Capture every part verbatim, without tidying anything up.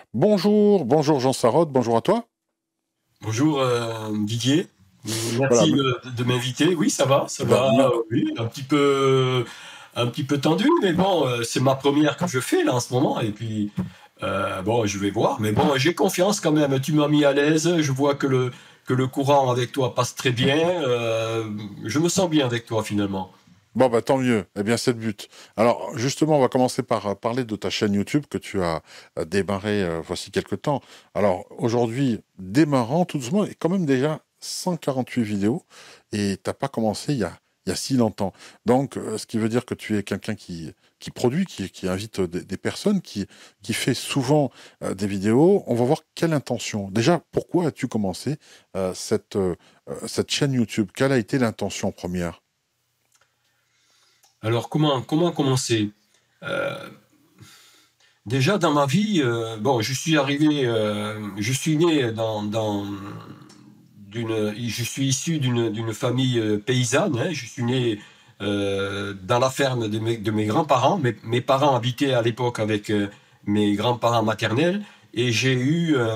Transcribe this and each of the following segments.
Bonjour, bonjour Jean Sarraute, bonjour à toi. Bonjour euh, Didier, Voilà, merci me- de, de m'inviter. Oui, ça va, ça bah, va. me- euh, Oui, un petit peu, un petit peu tendu, mais bon, euh, c'est ma première que je fais là en ce moment, et puis euh, bon, je vais voir. Mais bon, j'ai confiance quand même. Tu m'as mis à l'aise. Je vois que le que le courant avec toi passe très bien. Euh, je me sens bien avec toi finalement. bon, bah, tant mieux, eh bien c'est le but. Alors justement, on va commencer par euh, parler de ta chaîne YouTube que tu as euh, démarré euh, voici quelques temps. Alors aujourd'hui, démarrant tout doucement, et quand même déjà cent quarante-huit vidéos, et t'as pas commencé il y a, il y a si longtemps. Donc, euh, ce qui veut dire que tu es quelqu'un qui, qui produit, qui, qui invite des, des personnes, qui, qui fait souvent euh, des vidéos. On va voir quelle intention. Déjà, pourquoi as-tu commencé euh, cette, euh, euh, cette chaîne YouTube? Quelle a été l'intention première? Alors comment comment commencer? Euh, Déjà dans ma vie, euh, bon, je suis arrivé, euh, je suis né dans, dans d'une, je suis issu d'une d'une famille euh, paysanne. Hein. Je suis né euh, dans la ferme de mes, de mes grands-parents. Mes, mes parents habitaient à l'époque avec euh, mes grands-parents maternels et j'ai eu euh,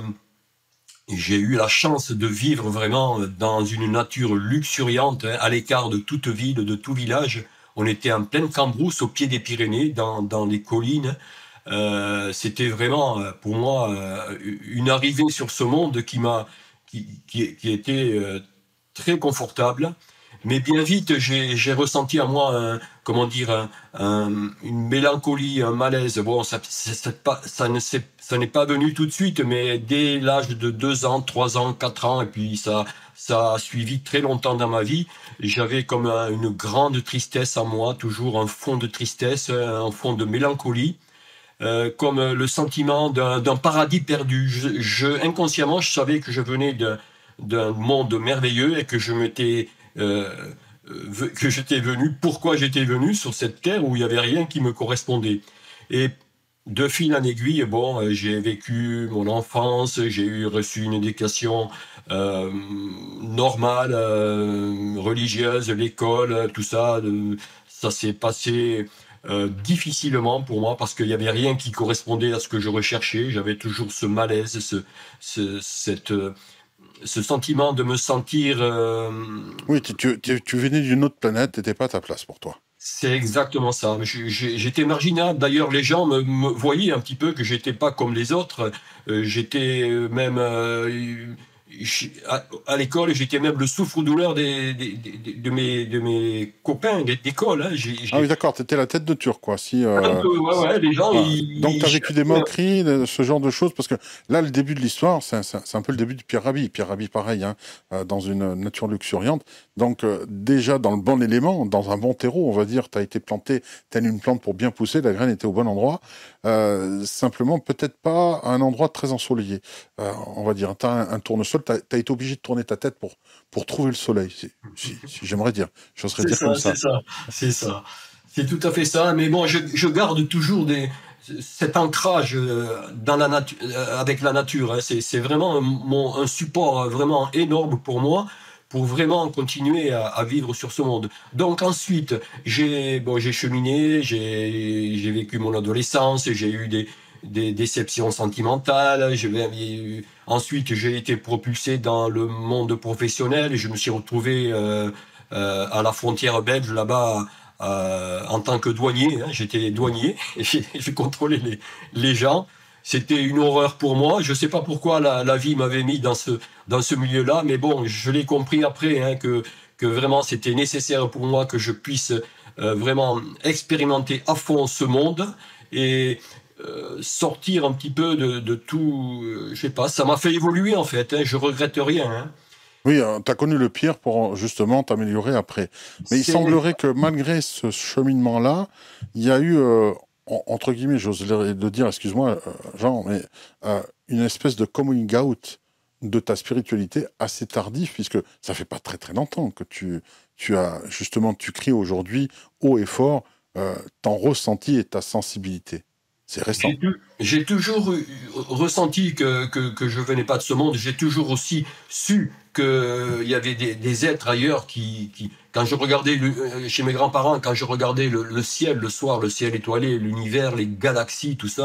j'ai eu la chance de vivre vraiment dans une nature luxuriante, hein, à l'écart de toute ville, de tout village. On était en pleine cambrousse, au pied des Pyrénées, dans, dans les collines. Euh, c'était vraiment euh, pour moi euh, une arrivée sur ce monde qui m'a qui, qui, qui était euh, très confortable. Mais bien vite, j'ai j'ai ressenti en moi un, comment dire un, un- une mélancolie, un malaise. Bon, ça, c'est- c'est pas, ça ne s'est- ça n'est pas venu tout de suite, mais dès l'âge de deux ans, trois ans, quatre ans, et puis ça, ça a suivi très longtemps dans ma vie. J'avais comme un- une grande tristesse en moi, toujours un fond de tristesse, un fond de mélancolie, euh, comme le sentiment d'un d'un paradis perdu. Je, je- inconsciemment, je savais que je venais d'un d'un monde merveilleux et que je m'étais euh, euh, que j'étais venu, pourquoi j'étais venu sur cette terre où il n'y avait rien qui me correspondait. Et de fil en aiguille, bon, euh, j'ai vécu mon enfance, j'ai eu reçu une éducation euh, normale, euh, religieuse, l'école, tout ça. euh, ça s'est passé euh, difficilement pour moi parce qu'il n'y avait rien qui correspondait à ce que je recherchais. J'avais toujours ce malaise, ce, ce, cette, euh, ce sentiment de me sentir... euh, Oui, tu, tu, tu- tu venais d'une autre planète, t'étais pas à ta place pour toi. c'est exactement ça. Je- je- J'étais marginal. D'ailleurs, les gens me, me voyaient un petit peu que j'étais pas comme les autres. Euh, j'étais euh, même euh, je- à, à l'école, j'étais même le souffre-douleur des, des- des- de mes de mes copains d'école. Hein. J'ai, Ah j'ai- oui, d'accord, t'étais la tête de turc, quoi. Si, un euh, peu, ouais, si- ouais, les gens, voilà. Donc, ils, t'as ils vécu des cherchaient. moqueries, de- ce genre de choses, parce que là, le début de l'histoire, c'est un, c'est un- c'est un peu le début de Pierre Rabhi. Pierre Rabhi, pareil, hein, euh, dans une nature luxuriante. Donc, euh, déjà, dans le bon élément, dans un bon terreau, on va dire, t'as été planté, telle une plante pour bien pousser, la graine était au bon endroit. Euh, simplement, peut-être pas à un endroit très ensoleillé. Euh, on va dire, t'as un, un tournesol, t'as, t'as été obligé de tourner ta tête pour, pour trouver le soleil, si, si, si j'aimerais dire. J'oserais C'est dire comme ça, c'est ça. ça, c'est ça. C'est tout à fait ça. Mais bon, je, je garde toujours des, cet ancrage euh, dans la nature, avec la nature. Hein. C'est, c'est vraiment un, mon, un support euh, vraiment énorme pour moi, pour vraiment continuer à, à vivre sur ce monde. Donc ensuite, j'ai bon, j'ai cheminé, j'ai, j'ai vécu mon adolescence, j'ai eu des, des déceptions sentimentales. J'ai même eu- ensuite, j'ai été propulsé dans le monde professionnel et je me suis retrouvé euh, euh, à la frontière belge là-bas euh, en tant que douanier. Hein, j'étais douanier et j'ai j'ai contrôlé les, les gens. C'était une horreur pour moi. Je ne sais pas pourquoi la, la vie m'avait mis dans ce, dans ce milieu-là, mais bon, je l'ai compris après hein, que, que vraiment c'était nécessaire pour moi que je puisse euh, vraiment expérimenter à fond ce monde et euh, sortir un petit peu de, de tout. Euh, je sais pas, ça m'a fait évoluer en fait. Hein, je regrette rien. Hein. Oui, tu as connu le pire pour justement t'améliorer après. Mais il C'est semblerait que malgré ce cheminement-là, il y a eu, euh, en- entre guillemets, j'ose le le dire, excuse-moi, euh, Jean, mais euh, une espèce de coming out de ta spiritualité assez tardif, puisque ça fait pas très très longtemps que tu, tu as justement, tu cries aujourd'hui haut et fort euh, ton ressenti et ta sensibilité. C'est récent. J'ai tou- j'ai toujours eu- ressenti que, que, que je venais pas de ce monde. J'ai toujours aussi su qu'il y avait des, des êtres ailleurs qui, qui quand je regardais le- euh, chez mes grands-parents, quand je regardais le, le ciel le soir, le ciel étoilé, l'univers, les galaxies, tout ça,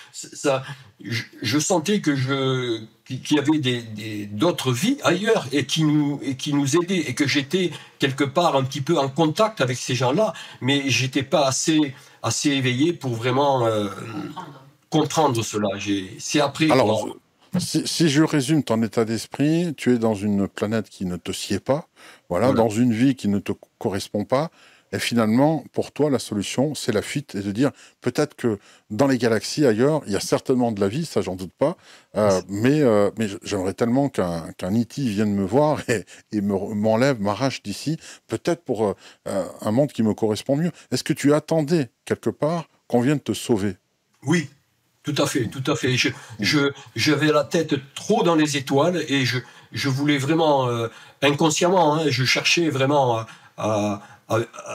ça, je, je sentais que je, qu'il y avait des, des- d'autres vies ailleurs et qui nous, et qui nous aidaient et que j'étais quelque part un petit peu en contact avec ces gens-là, mais j'étais pas assez, assez éveillé pour vraiment euh, Comprendre. comprendre cela. J'ai, c'est après Alors, quoi. je- si, si je résume ton état d'esprit, tu es dans une planète qui ne te sied pas, voilà, Voilà. dans une vie qui ne te correspond pas, et finalement, pour toi, la solution, c'est la fuite et de dire peut-être que dans les galaxies ailleurs, il y a certainement de la vie, ça j'en doute pas, euh, mais, euh, mais j'aimerais tellement qu'un qu'un E T vienne me voir et, et me- m'enlève, m'arrache d'ici, peut-être pour euh, euh, un monde qui me correspond mieux. Est-ce que tu attendais quelque part qu'on vienne te sauver? Oui, tout à fait, tout à fait. Je, Mm. je, j'avais la tête trop dans les étoiles et je, je voulais vraiment, euh, inconsciemment, hein, je cherchais vraiment à, à, à,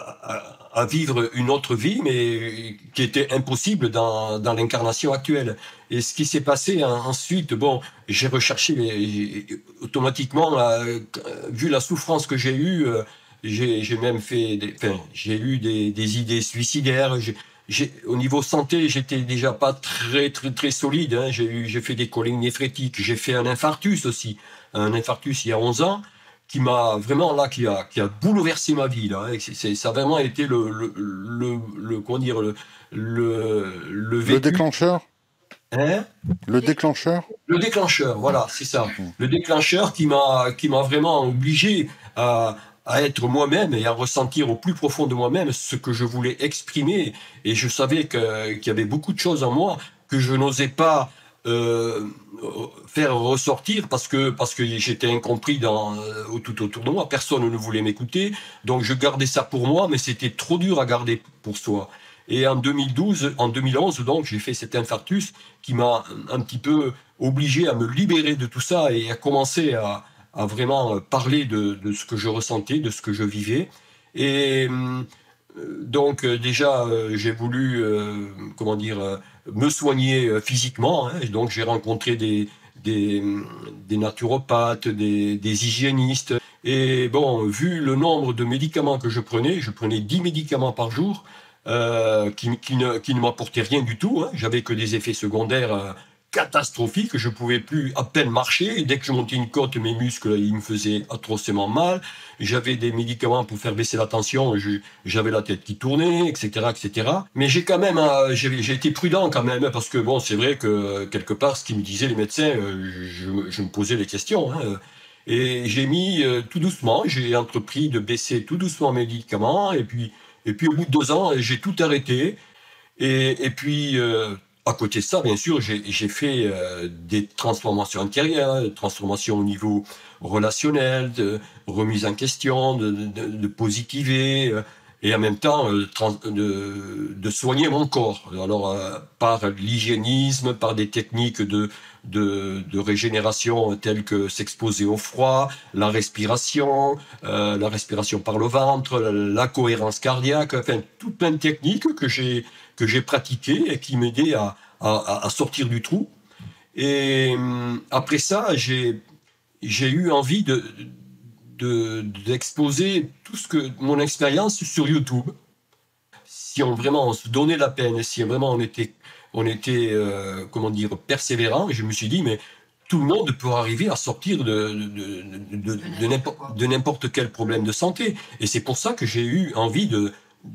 à- à vivre une autre vie, mais qui était impossible dans, dans l'incarnation actuelle. Et ce qui s'est passé en- ensuite, bon, j'ai recherché les- automatiquement, euh, vu la souffrance que j'ai eue, euh, j'ai, j'ai même fait, des, enfin, j'ai eu des, des idées suicidaires. J'ai, j'ai- au niveau santé, j'étais déjà pas très très très solide, hein. J'ai eu, j'ai fait des coliques néphrétiques, j'ai fait un infarctus aussi, un infarctus il y a onze ans, qui m'a vraiment là, qui a qui a bouleversé ma vie là, hein. C'est, c'est- ça a vraiment été le le le, le comment dire le le, le Le vécu, déclencheur? hein. Le déclencheur? Le déclencheur, voilà, c'est ça. Mm. Le déclencheur qui m'a qui m'a vraiment obligé à, à être moi-même et à ressentir au plus profond de moi-même ce que je voulais exprimer. Et je savais que, qu'il y avait beaucoup de choses en moi que je n'osais pas euh, faire ressortir parce que parce que j'étais incompris dans euh, tout autour de moi. Personne ne voulait m'écouter, donc je gardais ça pour moi, mais c'était trop dur à garder pour soi. Et en deux mille douze, en deux mille onze, donc, j'ai fait cet infarctus qui m'a un petit peu obligé à me libérer de tout ça et à commencer à, à vraiment parler de, de ce que je ressentais, de ce que je vivais. Et euh, donc euh, déjà, euh, j'ai voulu, euh, comment dire, euh, me soigner euh, physiquement, hein. Et donc j'ai rencontré des, des, des naturopathes, des, des hygiénistes. Et bon, vu le nombre de médicaments que je prenais, je prenais dix médicaments par jour, euh, qui, qui ne, qui ne m'apportaient rien du tout, hein. J'avais que des effets secondaires euh, catastrophique, je pouvais plus à peine marcher. Dès que je montais une côte, mes muscles, ils me faisaient atrocement mal. J'avais des médicaments pour faire baisser la tension, je- j'avais la tête qui tournait, et cetera, et cetera. Mais j'ai quand même, euh, j'ai j'ai été prudent quand même, parce que bon, c'est vrai que euh, quelque part, ce qu'ils me disaient les médecins, euh, je, me- je me posais des questions, hein. Et j'ai mis euh, tout doucement, j'ai entrepris de baisser tout doucement mes médicaments, et puis, et puis au bout de deux ans, j'ai tout arrêté. Et, et puis, euh, à côté de ça, bien sûr, j'ai j'ai fait euh, des transformations intérieures, hein, des transformations au niveau relationnel, de remise en question, de, de, de positiver, euh, et en même temps euh, trans- de, de soigner mon corps. Alors, euh, par l'hygiénisme, par des techniques de, de, de régénération telles que s'exposer au froid, la respiration, euh, la respiration par le ventre, la, la cohérence cardiaque, enfin, tout plein de techniques que j'ai que j'ai pratiqué et qui m'aidait à, à, à sortir du trou. Et hum, après ça, j'ai j'ai eu envie de de- d'exposer tout ce que mon expérience sur YouTube. Si on vraiment on se donnait la peine, si vraiment on était on était euh, comment dire persévérant, je me suis dit mais tout le monde peut arriver à sortir de, de, de, de, De de n'importe n'importe quoi. de n'importe quel problème de santé. Et c'est pour ça que j'ai eu envie de,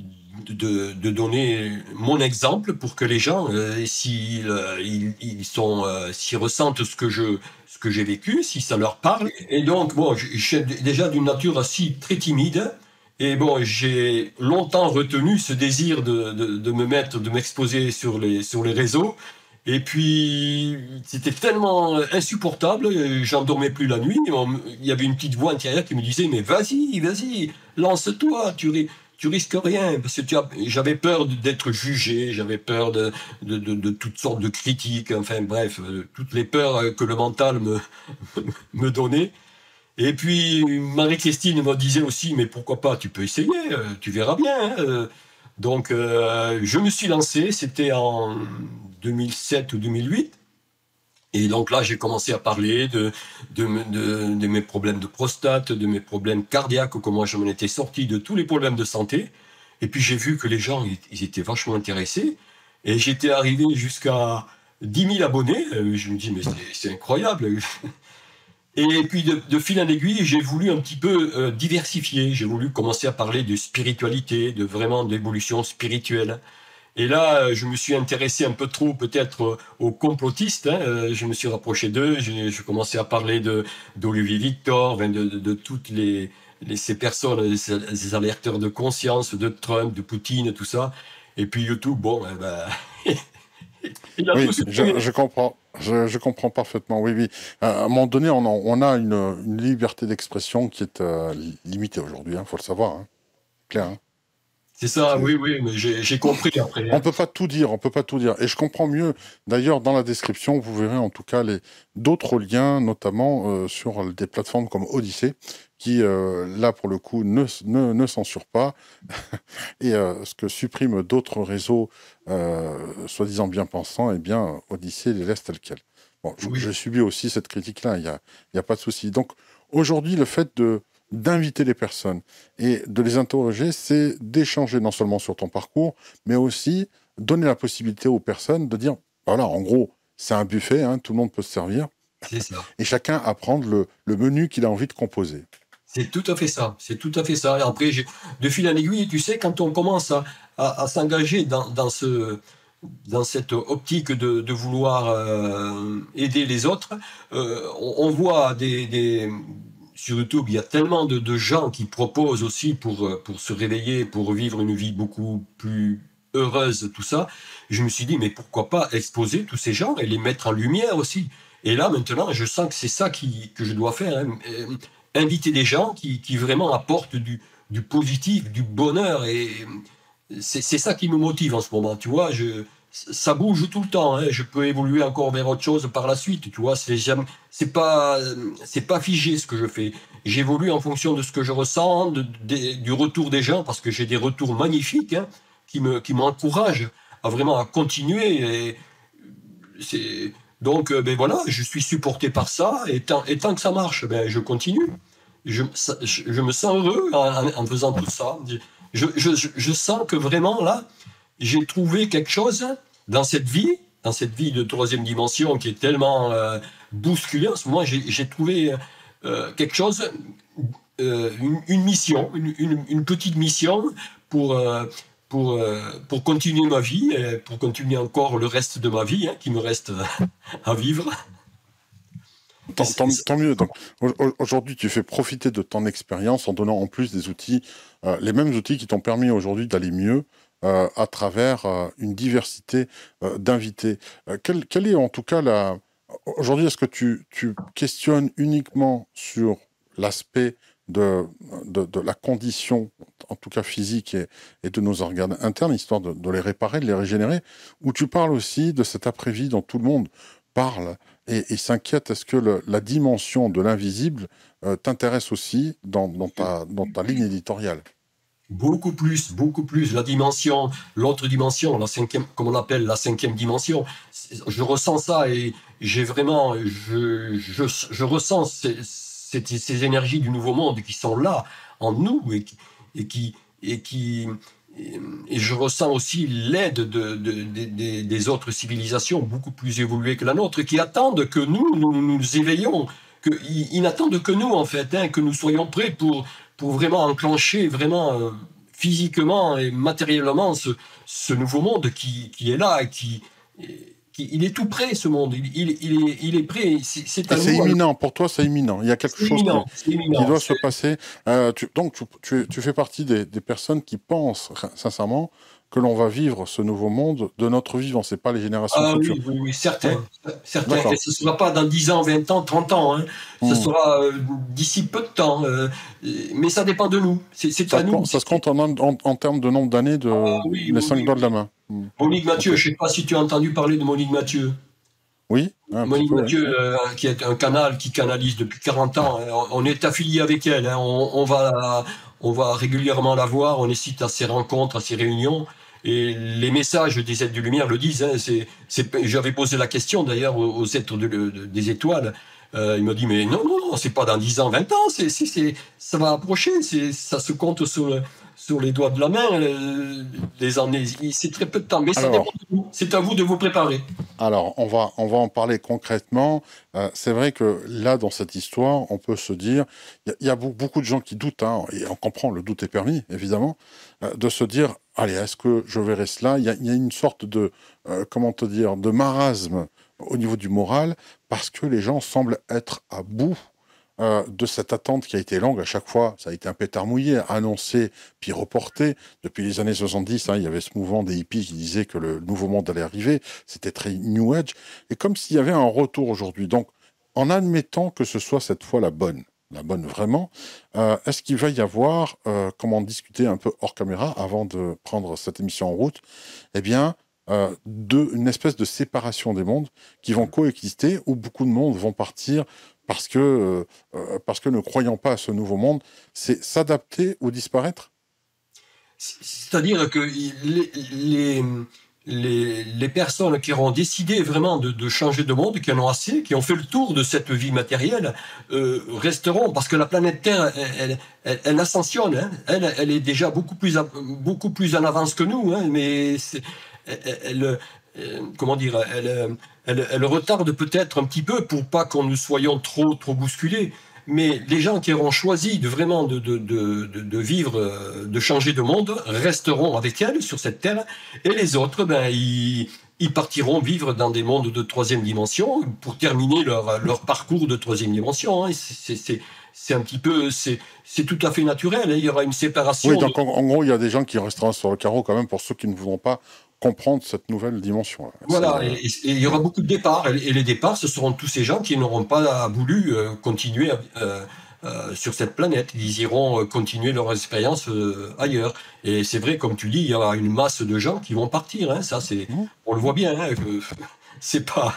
de, de donner mon exemple pour que les gens, euh, s'ils euh, ils, ils sont, euh, s'ils ressentent ce que je, ce que j'ai vécu, si ça leur parle. Et donc, bon, je, je suis déjà d'une nature aussi très timide. Et bon, j'ai longtemps retenu ce désir de, de, de me mettre, de m'exposer sur les, sur les réseaux. Et puis, c'était tellement insupportable, euh, j'en dormais plus la nuit. On- Il y avait une petite voix intérieure qui me disait, mais vas-y, vas-y, lance-toi, tu, ri- tu risques rien. Parce que tu as- j'avais peur de- d'être jugé, j'avais peur de, de, de, de toutes sortes de critiques, enfin bref, euh, toutes les peurs euh, que le mental me, me donnait. Et puis, Marie-Christine me disait aussi, mais pourquoi pas, tu peux essayer, euh, tu verras bien, hein, euh. Donc, euh, je me suis lancé, c'était en deux mille sept ou deux mille huit. Et donc là, j'ai commencé à parler de, de, me- de- de mes problèmes de prostate, de mes problèmes cardiaques, comment je m'en étais sorti, de tous les problèmes de santé. Et puis j'ai vu que les gens, ils, ils étaient vachement intéressés. Et j'étais arrivé jusqu'à dix mille abonnés. Euh, je me dis, mais c'est incroyable. Et puis de, de fil en aiguille, j'ai voulu un petit peu euh, diversifier. J'ai voulu commencer à parler de spiritualité, de vraiment d'évolution spirituelle. Et là, je me suis intéressé un peu trop peut-être aux complotistes. Hein. Je me suis rapproché d'eux. J'ai commencé à parler de d'Olivier Victor, de, de, de toutes les, les, ces personnes, ces, ces alerteurs de conscience, de Trump, de Poutine, tout ça. Et puis YouTube, bon, eh ben, il a tout Oui, je, supprimé. je comprends. Je, je comprends parfaitement. Oui, oui. À un moment donné, on, en- on a une, une liberté d'expression qui est euh, li- limitée aujourd'hui. Il faut le savoir. Hein. Clair. Hein. C'est ça, C'est- oui, oui, mais j'ai compris après. On Hein. peut pas tout dire, on peut pas tout dire. Et je comprends mieux. D'ailleurs, dans la description, vous verrez en tout cas les d'autres liens, notamment euh, sur des plateformes comme Odyssée, qui euh, là pour le coup ne, ne, ne censurent pas et euh, ce que suppriment d'autres réseaux euh, soi-disant bien pensants, eh bien Odyssée les laisse tels quels. Bon, je, Oui, je subis aussi cette critique-là. Il y a, il y a pas de souci. Donc aujourd'hui, le fait de d'inviter les personnes et de les interroger, c'est d'échanger non seulement sur ton parcours, mais aussi donner la possibilité aux personnes de dire, voilà, en gros, c'est un buffet, hein, tout le monde peut se servir, c'est ça. et chacun à prendre le, le menu qu'il a envie de composer. C'est tout à fait ça. C'est tout à fait ça. Et après, j'ai- de fil en aiguille, tu sais, quand on commence à, à, à s'engager dans, dans, ce, dans cette optique de, de vouloir euh, aider les autres, euh, on, on voit des, des, sur YouTube, il y a tellement de, de gens qui proposent aussi pour, euh, pour se réveiller, pour vivre une vie beaucoup plus heureuse, tout ça. Je me suis dit, mais pourquoi pas exposer tous ces gens et les mettre en lumière aussi. Et là, maintenant, je sens que c'est ça qui, que je dois faire. Hein. Euh, Inviter des gens qui, qui vraiment apportent du, du positif, du bonheur. Et c'est c'est ça qui me motive en ce moment. Tu vois, je, ça bouge tout le temps. Hein. Je peux évoluer encore vers autre chose par la suite. Tu vois, c'est jamais, c'est pas, c'est pas figé ce que je fais. J'évolue en fonction de ce que je ressens, de, de- du retour des gens, parce que j'ai des retours magnifiques hein, qui me, qui m'encouragent à vraiment à continuer. Et c'est donc, euh, ben voilà, je suis supporté par ça. Et tant, et tant que ça marche, ben je continue. Je, ça- je, je me sens heureux en, en- en faisant tout ça. Je, je, je, je sens que vraiment là, j'ai trouvé quelque chose dans cette vie, dans cette vie de troisième dimension qui est tellement euh, bousculée en ce moment. J'ai j'ai trouvé euh, quelque chose, euh, une, une mission, une, une- une petite mission pour, euh, pour, euh, pour continuer ma vie, et pour continuer encore le reste de ma vie, hein, qui me reste à vivre. Et Tant, c'est- tant- c'est- tant mieux. Donc, au- au- aujourd'hui, tu fais profiter de ton expérience en donnant en plus des outils, euh, les mêmes outils qui t'ont permis aujourd'hui d'aller mieux euh, à travers euh, une diversité euh, d'invités. Euh, quelle, quelle est en tout cas la... Aujourd'hui, est-ce que tu, tu questionnes uniquement sur l'aspect de, de, de la condition, en tout cas physique et, et de nos organes internes, histoire de, de les réparer, de les régénérer, ou tu parles aussi de cet après-vie dont tout le monde parle et, et s'inquiète, est-ce que le- la dimension de l'invisible euh, t'intéresse aussi dans, dans ta, dans ta ligne éditoriale? Beaucoup plus, beaucoup plus. La dimension, l'autre dimension, la cinquième, comme on appelle la cinquième dimension, c'est- je ressens ça et j'ai vraiment, je, je, je ressens ces, ces, ces énergies du nouveau monde qui sont là en nous et qui, et qui, et qui, et, et je ressens aussi l'aide de, de- de- des des autres civilisations beaucoup plus évoluées que la nôtre qui attendent que nous, nous nous éveillons, que, ils, ils n'attendent que nous en fait, hein, que nous soyons prêts pour pour vraiment enclencher vraiment euh, physiquement et matériellement ce, ce nouveau monde qui, qui est là, qui, qui, il est tout prêt ce monde, il, il, il est, il est prêt, c'est c'est Et à c'est nous, imminent, pour toi, c'est imminent. Il y a quelque c'est chose qui, imminent, c'est qui imminent. doit se C'est- passer. Euh, tu- donc, tu, tu, tu fais partie des, des personnes qui pensent ra- sincèrement que l'on va vivre ce nouveau monde de notre vivant. C'est pas les générations Ah futures. oui, oui, oui, Ouais, certain, certain. Et d'accord. ce ne sera pas dans dix ans, vingt ans, trente ans, hein. Ce Hmm. sera euh, d'ici peu de temps. euh, mais ça dépend de nous, c'est c'est Ça à se nous. compte, ça c'est- se compte en, en, en termes de nombre d'années Ah de oui, les oui, cinq oui, doigts de oui. la main. Hmm. Monique Mathieu, Ok. je ne sais pas si tu as entendu parler de Monique Mathieu. Oui, un petit Monique peu, oui. Mathieu, euh, qui est un canal qui canalise depuis quarante ans, hein. On est affilié avec elle, hein. On, on va, on va régulièrement la voir, on les cite à ses rencontres, à ses réunions. Et les messages des êtres de lumière le disent. Hein. C'est, c'est, j'avais posé la question d'ailleurs aux, aux êtres de- de- des étoiles. Euh, il m'a dit mais non, non, non, c'est pas dans dix ans, vingt ans, c'est, c'est, c'est- ça va approcher, c'est, ça se compte sur, le- sur les doigts de la main, euh, les années, c'est très peu de temps, mais ça dépend Alors, de vous. C'est à vous de vous préparer. alors on va, on va en parler concrètement. Euh, c'est vrai que là, dans cette histoire, on peut se dire, il y, a il y a beau- beaucoup de gens qui doutent, hein, et on comprend, le doute est permis, évidemment, euh, de se dire, allez, est-ce que je verrai cela? Il y a, il y a une sorte de, euh, comment te dire, de marasme au niveau du moral, parce que les gens semblent être à bout euh, de cette attente qui a été longue. À chaque fois, ça a été un pétard mouillé, annoncé, puis reporté. Depuis les années soixante-dix, hein, il y avait ce mouvement des hippies qui disait que le nouveau monde allait arriver. C'était très New Age. Et comme s'il y avait un retour aujourd'hui. Donc, en admettant que ce soit cette fois la bonne, la bonne vraiment, euh, est-ce qu'il va y avoir, euh, comment discuter un peu hors caméra avant de prendre cette émission en route, eh bien, euh, de, une espèce de séparation des mondes qui vont coexister, où beaucoup de monde vont partir parce que, euh, euh, parce que ne croyant pas à ce nouveau monde, c'est s'adapter ou disparaître? C'est-à-dire que les, les, les, les personnes qui auront décidé vraiment de, de changer de monde, qui en ont assez, qui ont fait le tour de cette vie matérielle, euh, resteront, parce que la planète Terre, elle, elle, elle, elle ascensionne, hein. elle, elle est déjà beaucoup plus, à- beaucoup plus en avance que nous, hein, mais c'est- elle, elle, euh, comment dire, elle, elle, elle retarde peut-être un petit peu pour pas qu'on nous soyons trop, trop bousculés. Mais les gens qui auront choisi de vraiment de, de, de, de, de vivre, euh, de changer de monde, resteront avec elle sur cette terre, et les autres, ben, ils, ils partiront vivre dans des mondes de troisième dimension pour terminer leur, leur parcours de troisième dimension, hein. C'est c'est- c'est un petit peu, c'est c'est tout à fait naturel, hein. Il y aura une Oui, séparation de, donc en, en gros, il y a des gens qui resteront sur le carreau quand même pour ceux qui ne voudront pas comprendre cette nouvelle dimension. C'est, voilà, et, euh, et- et il y aura beaucoup de départs, et, et les départs, ce seront tous ces gens qui n'auront pas voulu euh, continuer à- euh, euh, sur cette planète. Ils iront euh, continuer leur expérience euh, ailleurs. Et c'est vrai, comme tu dis, il y aura une masse de gens qui vont partir, hein. Ça, c'est, mhm. on le voit bien, hein, que c'est pas.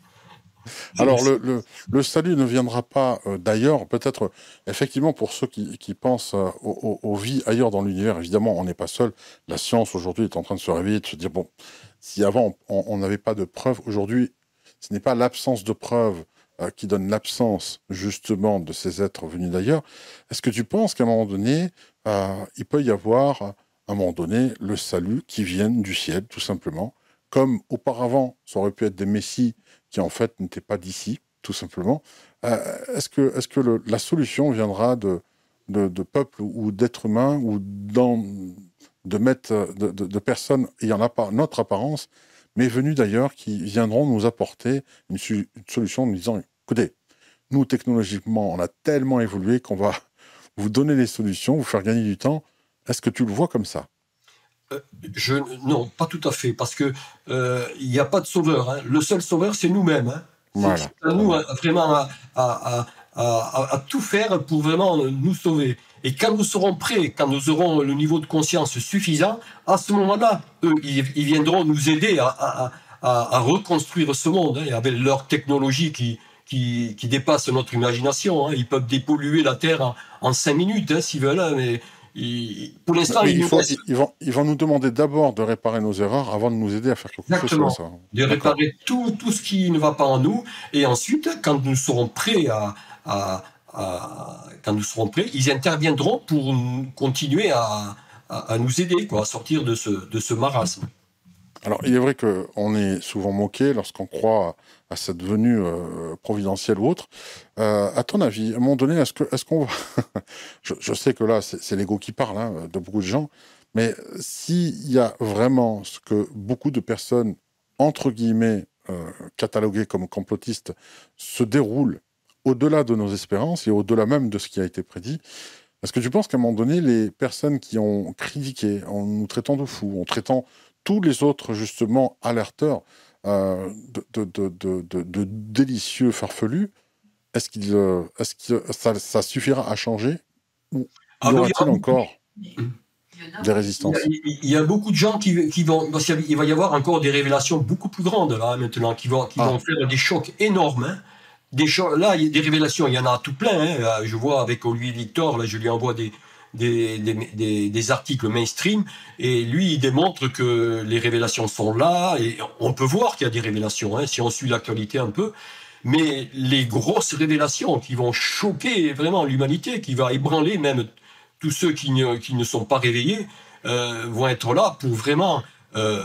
Alors, le, le, le salut ne viendra pas euh, d'ailleurs. Peut-être, euh, effectivement, pour ceux qui, qui pensent euh, aux, aux- aux vies ailleurs dans l'univers, évidemment, on n'est pas seul. La science, aujourd'hui, est en train de se réveiller, de se dire, bon, si avant, on on n'avait pas de preuves, aujourd'hui, ce n'est pas l'absence de preuves euh, qui donne l'absence, justement, de ces êtres venus d'ailleurs. Est-ce que tu penses qu'à un moment donné, euh, il peut y avoir, à un moment donné, le salut qui vienne du ciel, tout simplement, comme auparavant, ça aurait pu être des messies qui en fait n'était pas d'ici, tout simplement. Euh, est-ce que, est-ce que le- la solution viendra de, de, de peuples ou d'êtres humains ou dans, de, maîtres, de, de, de personnes ayant appa- notre apparence, mais venues d'ailleurs, qui viendront nous apporter une, su- une solution en nous disant, écoutez, nous, technologiquement, on a tellement évolué qu'on va vous donner les solutions, vous faire gagner du temps. Est-ce que tu le vois comme ça? Euh, je, non, pas tout à fait, parce que euh, il n'y a pas de sauveur, hein. Le seul sauveur, c'est nous-mêmes, hein. C'est c'est Voilà, à très nous, bien. hein, vraiment à, à- à- à- à tout faire pour vraiment nous sauver. Et quand nous serons prêts, quand nous aurons le niveau de conscience suffisant, à ce moment-là, eux, ils, ils viendront nous aider à, à- à- à reconstruire ce monde, hein, et avec leur technologie qui, qui, qui dépasse notre imagination, hein. Ils peuvent dépolluer la Terre en, en cinq minutes, hein, s'ils veulent, hein, mais ils- pour Mais l'instant, mais ils il nous faut, laissent. ils ils vont, ils vont nous demander d'abord de réparer nos erreurs avant de nous aider à faire quelque chose, c'est bien Exactement. ça? De D'accord. réparer tout, tout ce qui ne va pas en nous. Et ensuite, quand nous serons prêts à, à- à- quand nous serons prêts, ils interviendront pour nous- continuer à, à- à nous aider, quoi, à sortir de ce, de ce marasme. Alors, il est vrai qu'on est souvent moqué lorsqu'on croit à cette venue euh, providentielle ou autre. Euh, à ton avis, à un moment donné, est-ce que, est-ce qu'on va... je, je sais que là, c'est c'est l'ego qui parle, hein, de beaucoup de gens, mais s'il y a vraiment ce que beaucoup de personnes, entre guillemets, euh, cataloguées comme complotistes, se déroulent au-delà de nos espérances et au-delà même de ce qui a été prédit, est-ce que tu penses qu'à un moment donné, les personnes qui ont critiqué, en nous traitant de fous, en traitant tous les autres, justement, alerteurs euh, de, de, de, de, de- de délicieux farfelus, est-ce qu'il, euh, est-ce que ça, ça suffira à changer ou Ah y ben, il y aura aura-t-il beaucoup, encore des il y a, résistances? il y a beaucoup de gens qui, qui vont, parce qu'il va y avoir encore des révélations beaucoup plus grandes là maintenant, qui vont, qui vont Ah, faire des chocs énormes, hein. Des cho- là, il y a des révélations, il y en a tout plein, hein. Euh, Je vois avec Olivier Victor, là, je lui envoie des, des, des, des- des articles mainstream, et lui, il démontre que les révélations sont là, et on peut voir qu'il y a des révélations, hein, si on suit l'actualité un peu. Mais les grosses révélations qui vont choquer vraiment l'humanité, qui va ébranler même tous ceux qui ne, qui ne sont pas réveillés euh, vont être là pour vraiment, euh,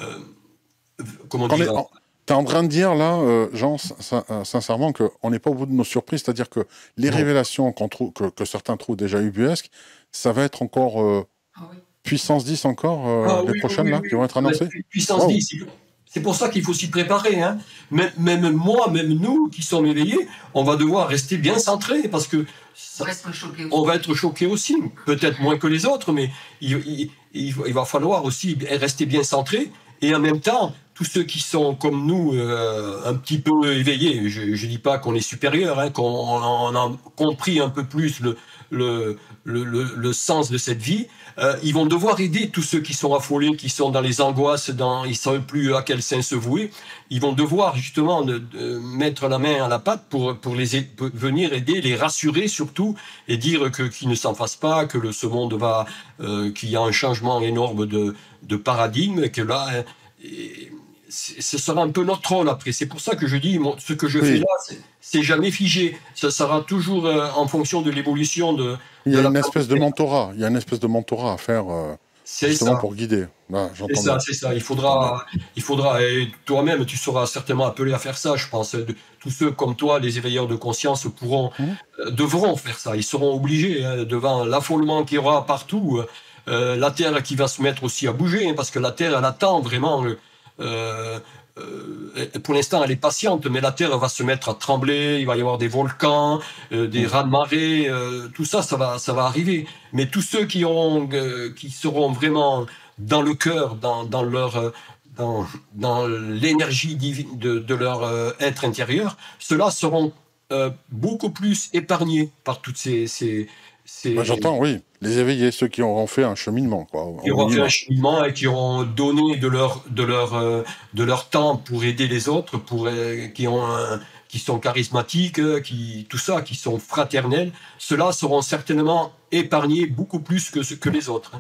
comment On est, dire, en, t'es en train de dire là, euh, Jean, sin- euh, sincèrement, qu'on n'est pas au bout de nos surprises, c'est-à-dire que les non. révélations qu'on trouve, que, que certains trouvent déjà ubuesques, ça va être encore euh, puissance dix encore euh, Ah les oui, oui, prochaines oui, là oui, qui vont être ça va être annoncées. pu- puissance Waouh. dix. C'est c'est pour ça qu'il faut s'y préparer. Hein. Même, même moi, même nous qui sommes éveillés, on va devoir rester bien centrés parce que ça- On va être choqués on aussi. va être choqués aussi. Peut-être moins que les autres, mais il, il- il- il va falloir aussi rester bien centré. Et en même temps, tous ceux qui sont comme nous, euh, un petit peu éveillés, je ne dis pas qu'on est supérieur, hein, qu'on on a compris un peu plus le, le, le, le, le sens de cette vie, euh, ils vont devoir aider tous ceux qui sont affolés, qui sont dans les angoisses, dans, ils ne savent plus à quel sein se vouer. Ils vont devoir justement de, de mettre la main à la pâte pour, pour les aider, pour venir aider, les rassurer surtout, et dire que qu'ils ne s'en fassent pas, que le, ce monde va, euh, qu'il y a un changement énorme de, de paradigme, et que là, hein, et ce sera un peu notre rôle après. C'est pour ça que je dis, mon, ce que je fais Oui, là, c'est jamais figé. Ça sera toujours euh, en fonction de l'évolution de, il y de a la une espèce de planète. mentorat, il y a une espèce de mentorat à faire euh, C'est justement ça. pour guider. Là, C'est j'entends ça, bien, c'est ça. Il j'entends bien. faudra, il faudra, et toi-même, tu seras certainement appelé à faire ça, je pense. De- tous ceux comme toi, les éveilleurs de conscience, pourront, Mhm. euh, devront faire ça. Ils seront obligés, hein, devant l'affolement qu'il y aura partout, euh, la Terre qui va se mettre aussi à bouger, hein, parce que la Terre, elle attend vraiment. euh, euh, euh, pour l'instant, elle est patiente, mais la Terre va se mettre à trembler. Il va y avoir des volcans, euh, des Mhm. raz-de-marée, euh, tout ça, ça va, ça va arriver. Mais tous ceux qui auront, euh, qui seront vraiment dans le cœur, dans, dans leur, euh, dans, dans l'énergie divine de, de leur euh, être intérieur, ceux-là seront euh, beaucoup plus épargnés par toutes ces, ces, Bah, ces j'entends, oui, les éveillés, ceux qui auront fait un cheminement, quoi, au qui au auront fait un minimum. cheminement et qui auront donné de leur, de leur, euh, de leur temps pour aider les autres, pour, euh, qui, ont un- qui sont charismatiques, euh, qui, tout ça, qui sont fraternels, ceux-là seront certainement épargnés beaucoup plus que, ce- que les autres.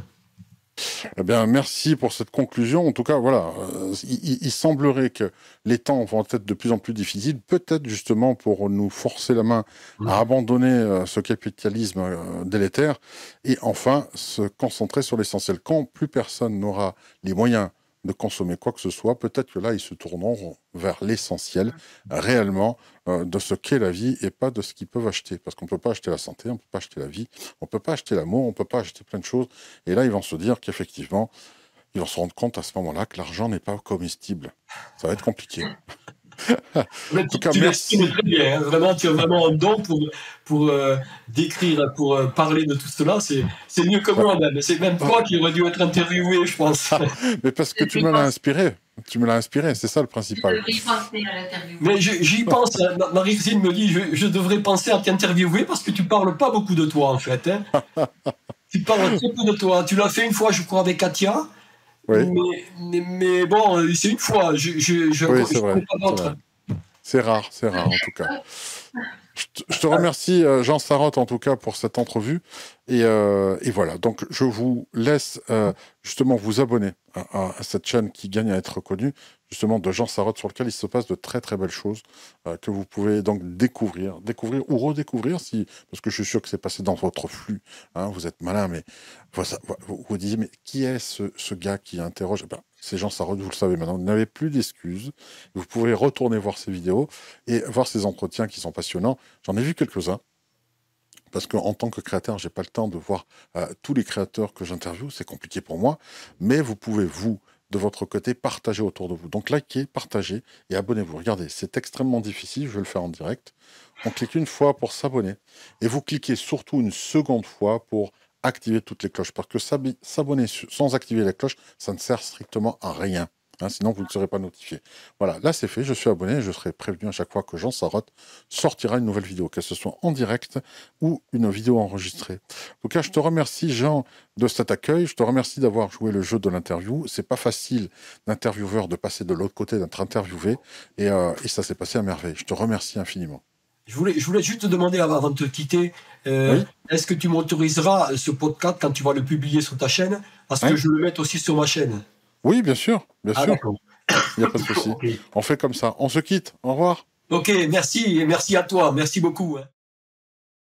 Eh bien, merci pour cette conclusion. En tout cas, voilà, euh, il, il- il semblerait que les temps vont être de plus en plus difficiles, peut-être justement pour nous forcer la main à abandonner euh, ce capitalisme euh, délétère et enfin se concentrer sur l'essentiel. Quand plus personne n'aura les moyens de consommer quoi que ce soit, peut-être que là, ils se tourneront vers l'essentiel réellement euh, de ce qu'est la vie et pas de ce qu'ils peuvent acheter. Parce qu'on ne peut pas acheter la santé, on ne peut pas acheter la vie, on ne peut pas acheter l'amour, on ne peut pas acheter plein de choses. Et là, ils vont se dire qu'effectivement, ils vont se rendre compte à ce moment-là que l'argent n'est pas comestible. Ça va être compliqué. En Mais tout tu, cas, tu l'exprimes merci. très bien, hein. Vraiment, tu as vraiment un don pour, pour euh, décrire, pour euh, parler de tout cela. C'est, c'est mieux que Bah, moi même. C'est même oh, toi qui aurais dû être interviewé, je pense. mais parce que Je tu devrais me l'as penser, inspiré. Tu me l'as inspiré, c'est ça le je principal. devrais y penser à l'interview. Mais je- j'y pense. Hein. Ma- Marie-Christine me dit, je, je devrais penser à t'interviewer parce que tu parles pas beaucoup de toi, en fait. Hein. Tu parles très peu de toi. Tu l'as fait une fois, je crois, avec Katia. Oui, Mais, mais, mais bon, euh, c'est une fois. Je je, je, oui, je c'est vrai, connais pas c'est d'autres. vrai. C'est rare, c'est rare en tout cas. Je te, je te remercie, euh, Jean Sarotte, en tout cas, pour cette entrevue. Et, euh, et voilà, donc je vous laisse euh, justement vous abonner à, à- à cette chaîne qui gagne à être reconnue, justement de Jean Sarotte, sur lequel il se passe de très très belles choses euh, que vous pouvez donc découvrir, découvrir ou redécouvrir, si, parce que je suis sûr que c'est passé dans votre flux. Hein, vous êtes malin, mais voilà, vous vous disiez, mais qui est ce, ce gars qui interroge? Eh ben, c'est Jean Sarotte, vous le savez maintenant. Vous n'avez plus d'excuses. Vous pouvez retourner voir ces vidéos et voir ces entretiens qui sont passionnants. J'en ai vu quelques-uns. Parce qu'en tant que créateur, j'ai pas le temps de voir euh, tous les créateurs que j'interviewe, c'est compliqué pour moi. Mais vous pouvez, vous, de votre côté, partager autour de vous. Donc likez, partagez et abonnez-vous. Regardez, c'est extrêmement difficile, je vais le faire en direct. On clique une fois pour s'abonner et vous cliquez surtout une seconde fois pour activer toutes les cloches. Parce que s'abi- s'abonner su- sans activer les cloches, ça ne sert strictement à rien. Hein, sinon, vous ne serez pas notifié. Voilà, là c'est fait, je suis abonné et je serai prévenu à chaque fois que Jean Sarotte sortira une nouvelle vidéo, qu'elle ce soit en direct ou une vidéo enregistrée. En tout cas, je te remercie, Jean, de cet accueil. Je te remercie d'avoir joué le jeu de l'interview. C'est pas facile d'intervieweur de passer de l'autre côté, d'être interviewé. Et, euh, et ça s'est passé à merveille. Je te remercie infiniment. Je voulais, je voulais juste te demander avant avant de te quitter, euh, Oui, est-ce que tu m'autoriseras ce podcast quand tu vas le publier sur ta chaîne, parce que hein, je le mette aussi sur ma chaîne. oui, bien sûr, bien Ah sûr. d'accord. Il n'y a pas de souci. Ok. On fait comme ça. On se quitte. Au revoir. Ok, merci et merci à toi, merci beaucoup. Hein.